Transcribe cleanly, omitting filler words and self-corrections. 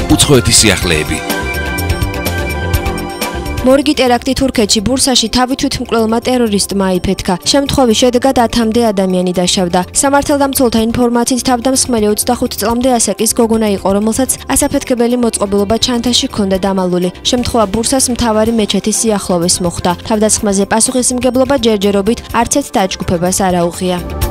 უცხოეთის სიახლეები. მორიგი ტერაქტი თურქეთში ბურსაში თავითვით მკვლელმა ტერორისტმა აიფეთქა. შემთხვევის შედეგად 10-მდე ადამიანი დაშავდა. სამართალდამცველთა ინფორმაციით თავდამსხმელი 25 წლამდე ასაკის გოგონა იყო, რომელსაც ასაფეთქებელი მოწყობილობა ჩანთაში ჰქონდა დამალული. შემთხვევა ბურსას მთავარი მეჩეთის სიახლოვეს მოხდა. თავდასხმაზე პასუხისმგებლობა ჯერჯერობით არც ერთ დაჯგუფებას არ აუღია.